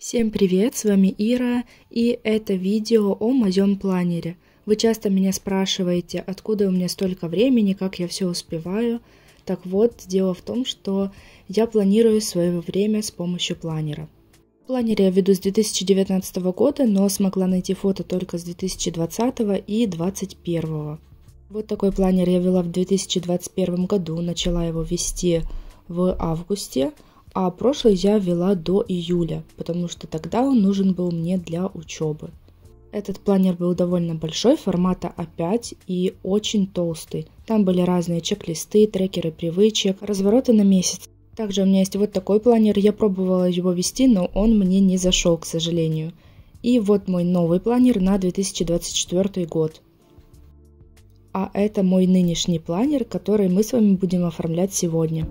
Всем привет, с вами Ира, и это видео о моем планере. Вы часто меня спрашиваете, откуда у меня столько времени, как я все успеваю. Так вот, дело в том, что я планирую свое время с помощью планера. Планер я веду с 2019 года, но смогла найти фото только с 2020 и 2021. Вот такой планер я вела в 2021 году, начала его вести в августе. А прошлый я вела до июля, потому что тогда он нужен был мне для учебы. Этот планер был довольно большой, формата А5 и очень толстый. Там были разные чек-листы, трекеры привычек, развороты на месяц. Также у меня есть вот такой планер, я пробовала его вести, но он мне не зашел, к сожалению. И вот мой новый планер на 2024 год. А это мой нынешний планер, который мы с вами будем оформлять сегодня.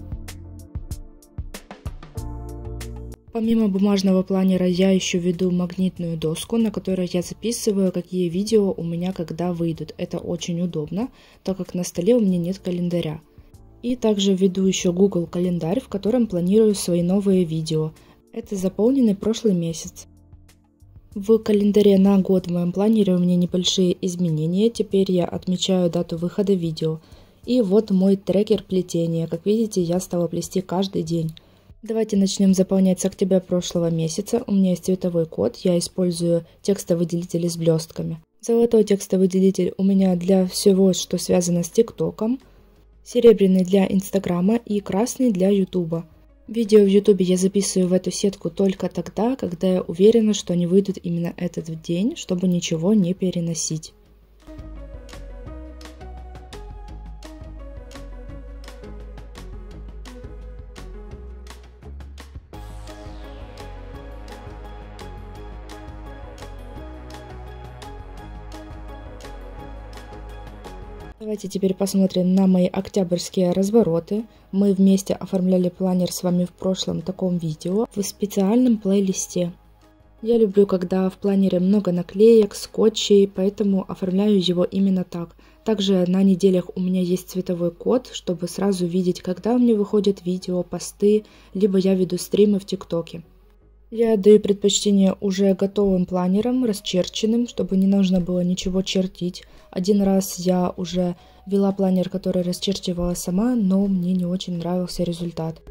Помимо бумажного планера я еще веду магнитную доску, на которой я записываю, какие видео у меня когда выйдут. Это очень удобно, так как на столе у меня нет календаря. И также веду еще Google календарь, в котором планирую свои новые видео. Это заполненный прошлый месяц. В календаре на год в моем планере у меня небольшие изменения. Теперь я отмечаю дату выхода видео. И вот мой трекер плетения. Как видите, я стала плести каждый день. Давайте начнем заполнять с октября прошлого месяца. У меня есть цветовой код, я использую текстовыделители с блестками. Золотой текстовыделитель у меня для всего, что связано с ТикТоком. Серебряный для Инстаграма и красный для Ютуба. Видео в Ютубе я записываю в эту сетку только тогда, когда я уверена, что они выйдут именно этот день, чтобы ничего не переносить. Давайте теперь посмотрим на мои октябрьские развороты. Мы вместе оформляли планер с вами в прошлом таком видео в специальном плейлисте. Я люблю, когда в планере много наклеек, скотчей, поэтому оформляю его именно так. Также на неделях у меня есть цветовой код, чтобы сразу видеть, когда у меня выходят видео, посты, либо я веду стримы в ТикТоке. Я даю предпочтение уже готовым планерам, расчерченным, чтобы не нужно было ничего чертить. Один раз я уже вела планер, который расчерчивала сама, но мне не очень нравился результат.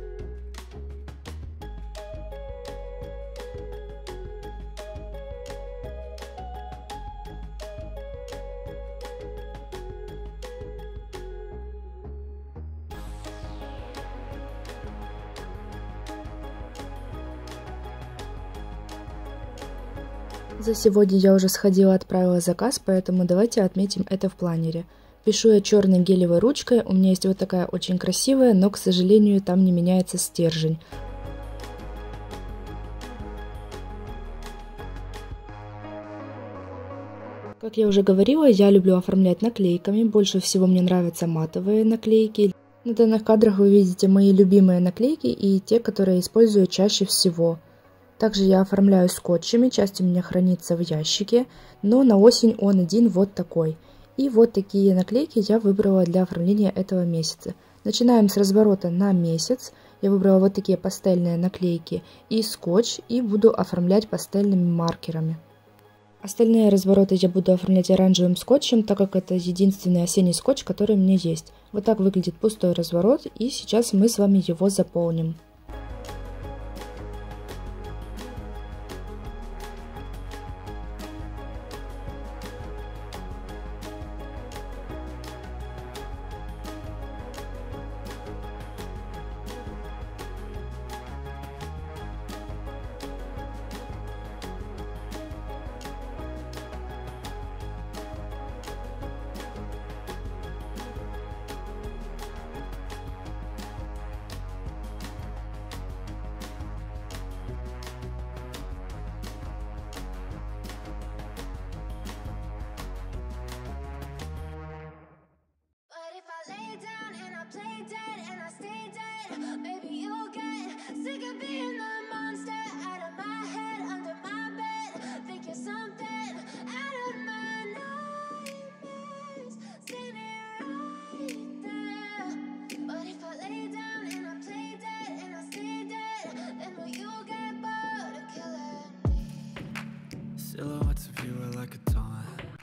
За сегодня я уже сходила, отправила заказ, поэтому давайте отметим это в планере. Пишу я черной гелевой ручкой, у меня есть вот такая очень красивая, но, к сожалению, там не меняется стержень. Как я уже говорила, я люблю оформлять наклейками, больше всего мне нравятся матовые наклейки. На данных кадрах вы видите мои любимые наклейки и те, которые я использую чаще всего. Также я оформляю скотчами, часть у меня хранится в ящике, но на осень он один вот такой. И вот такие наклейки я выбрала для оформления этого месяца. Начинаем с разворота на месяц. Я выбрала вот такие пастельные наклейки и скотч, и буду оформлять пастельными маркерами. Остальные развороты я буду оформлять оранжевым скотчем, так как это единственный осенний скотч, который у меня есть. Вот так выглядит пустой разворот, и сейчас мы с вами его заполним.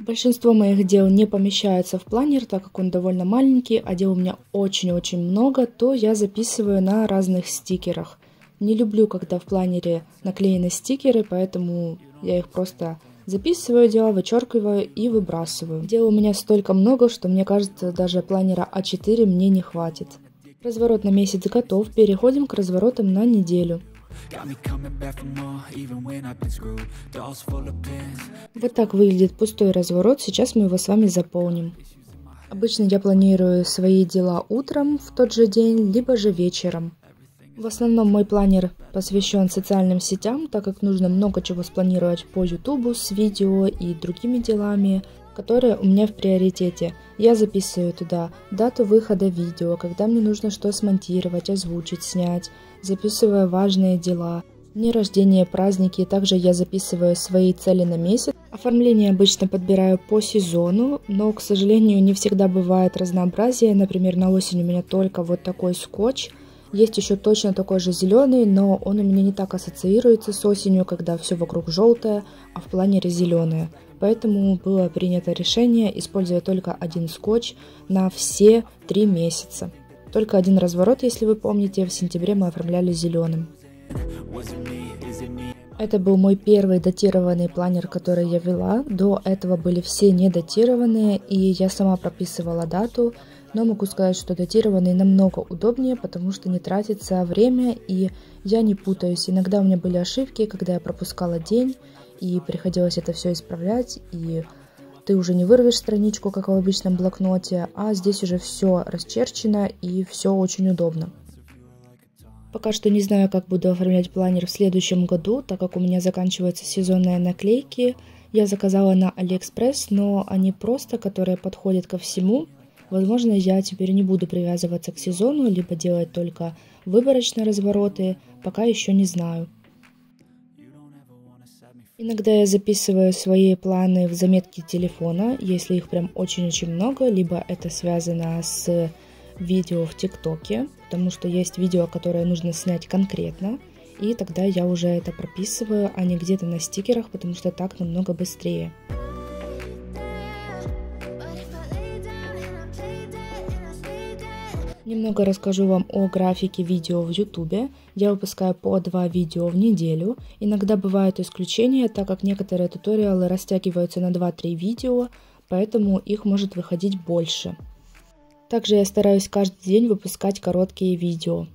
Большинство моих дел не помещается в планер, так как он довольно маленький, а дел у меня очень-очень много, то я записываю на разных стикерах. Не люблю, когда в планере наклеены стикеры, поэтому я их просто записываю дела, вычеркиваю и выбрасываю. Дел у меня столько много, что мне кажется, даже планера А4 мне не хватит. Разворот на месяц готов, переходим к разворотам на неделю. Вот так выглядит пустой разворот, сейчас мы его с вами заполним. Обычно я планирую свои дела утром в тот же день, либо же вечером. В основном мой планер посвящен социальным сетям, так как нужно много чего спланировать по YouTube с видео и другими делами, которые у меня в приоритете. Я записываю туда дату выхода видео, когда мне нужно что смонтировать, озвучить, снять, записываю важные дела, дни рождения, праздники, также я записываю свои цели на месяц. Оформление обычно подбираю по сезону, но, к сожалению, не всегда бывает разнообразие. Например, на осень у меня только вот такой скотч. Есть еще точно такой же зеленый, но он у меня не так ассоциируется с осенью, когда все вокруг желтое, а в планере зеленое. Поэтому было принято решение использовать только один скотч на все 3 месяца. Только один разворот, если вы помните, в сентябре мы оформляли зеленым. Это был мой первый датированный планер, который я вела. До этого были все недатированные, и я сама прописывала дату. Но могу сказать, что датированный намного удобнее, потому что не тратится время, и я не путаюсь. Иногда у меня были ошибки, когда я пропускала день, и приходилось это все исправлять, и ты уже не вырвешь страничку, как в обычном блокноте, а здесь уже все расчерчено, и все очень удобно. Пока что не знаю, как буду оформлять планер в следующем году, так как у меня заканчиваются сезонные наклейки. Я заказала на AliExpress, но они просто, которые подходят ко всему. Возможно, я теперь не буду привязываться к сезону, либо делать только выборочные развороты, пока еще не знаю. Иногда я записываю свои планы в заметки телефона, если их прям очень-очень много, либо это связано с видео в ТикТоке, потому что есть видео, которое нужно снять конкретно, и тогда я уже это прописываю, а не где-то на стикерах, потому что так намного быстрее. Немного расскажу вам о графике видео в YouTube. Я выпускаю по 2 видео в неделю. Иногда бывают исключения, так как некоторые туториалы растягиваются на 2-3 видео, поэтому их может выходить больше. Также я стараюсь каждый день выпускать короткие видео.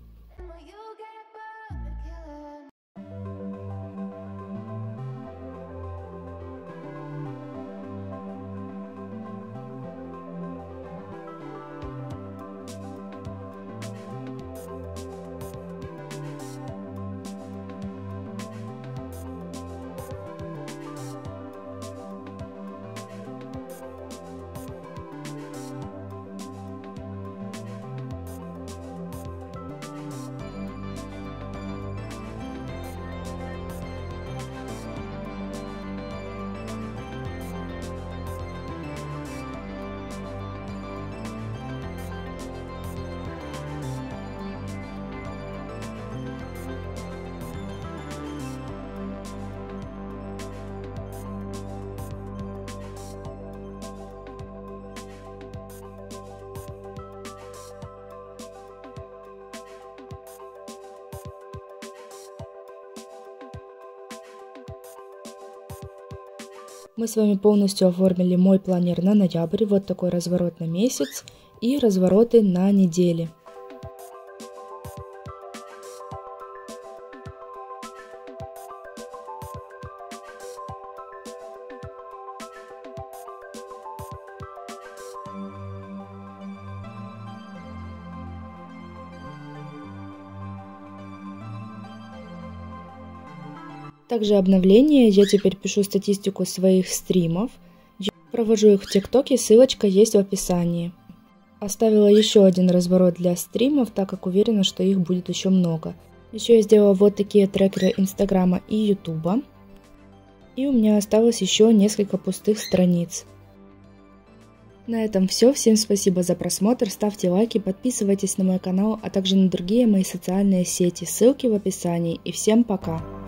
Мы с вами полностью оформили мой планер на ноябрь, вот такой разворот на месяц и развороты на недели. Также обновление, я теперь пишу статистику своих стримов, провожу их в ТикТоке, ссылочка есть в описании. Оставила еще один разворот для стримов, так как уверена, что их будет еще много. Еще я сделала вот такие трекеры Инстаграма и Ютуба. И у меня осталось еще несколько пустых страниц. На этом все. Всем спасибо за просмотр, ставьте лайки, подписывайтесь на мой канал, а также на другие мои социальные сети. Ссылки в описании. И всем пока!